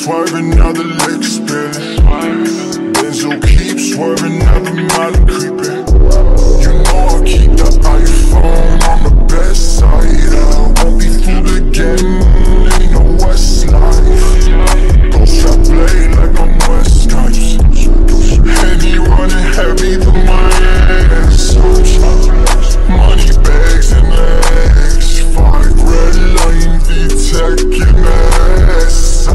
swerving, now the legs spilling. Benzo keep swerving, now the Molly creeping. You know I keep the iPhone on the best side. I won't be fooled again, ain't no Westlife. Ghost trap blade like I'm West Stripes. Henny running heavy through my ass. Money bags and legs. 5 red line detecting ass.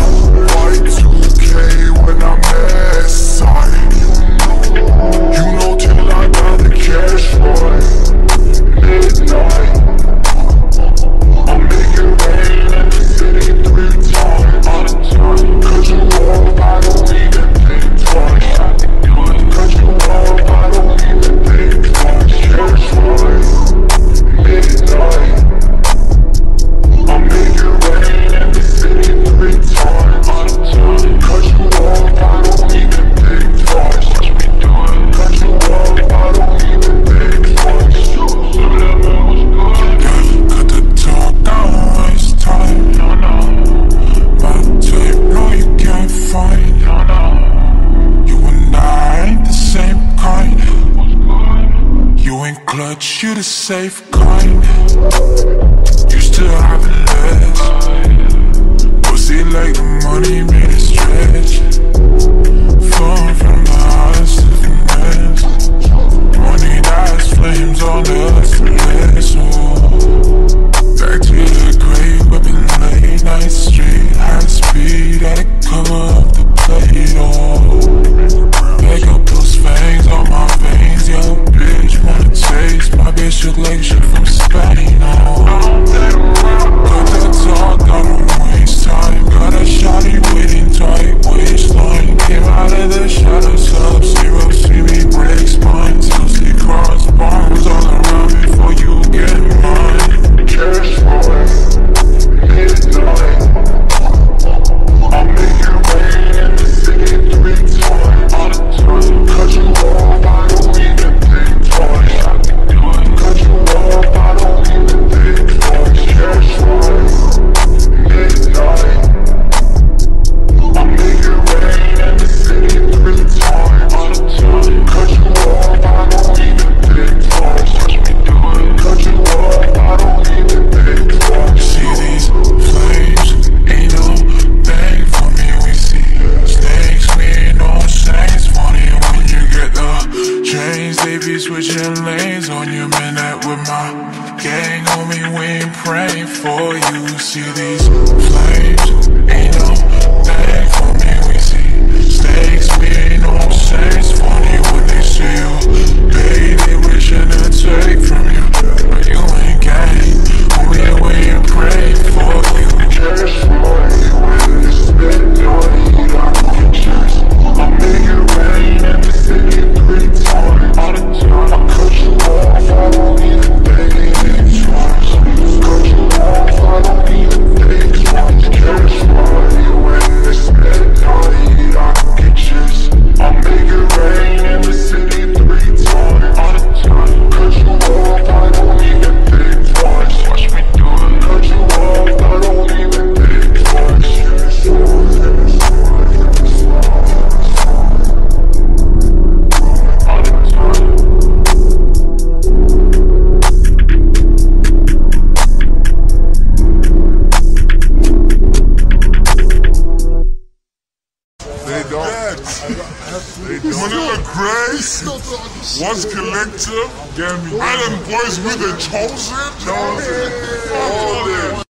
Y2K when I'm S-side. You know till I got the cash right. Midnight, I'm making rain in the city 3 times. Cause you all, I don't even think twice. Cause you all, I don't even think twice. Cash right. Midnight, I'm making rain in the city 3 times. Cause you all, I don't even think twice. Cause you all, I don't even think twice. Cut the talk, don't waste time. My tape, no you can't find. You and I ain't the same kind. You ain't clutch, you the safe kind. Used to having less. Pussy like the money made it stretch. Flowing from the heart to the finesse. Money that's flames on the finesse. Back to the grave, whipping late night street. High speed, had to cover up the plate. Pick up those fangs on my veins. Yo, bitch, wanna taste. My bitch look like shit from Spain. Cut that talk, I don't waste time. Got a shawty waiting tight, waistline. Came out of the shadows up, zero, see me break spine. Till they cross bombs all around before you get mine. Cash right, midnight. I'm making rain in the city 3 times. Cause you all, I don't even think twice. Cause you all, I don't even think twice. Cash right, midnight. I'm making rain in the city 3 times. Cause you all, I don't even think twice. Cause you all, I don't even think twice. See these flames, ain't no thing for me. We see snakes, we ain't no saints. Funny when you get the chains, they be switching lanes on you. Man, that with my gang on me, we ain't praying for you. See these flames, ain't no thing for me. We see snakes, we ain't no saints. Funny when they see you, they wishing to take from you, but you ain't gang. We ain't praying for you. Cash money when it's midnight, I can choose. I'm making rain in the city 3 times. Cause you off, I don't even think twice. Cause you off, I don't even think twice. Cash money when it's midnight, I can choose. I'm making rain in the city 3 times. Cause you off, I don't even think twice. Watch me do it. Cause you off, I don't even think twice. They don't. Vanilla Grace, What's Collective, Red and Boys with the Chosen.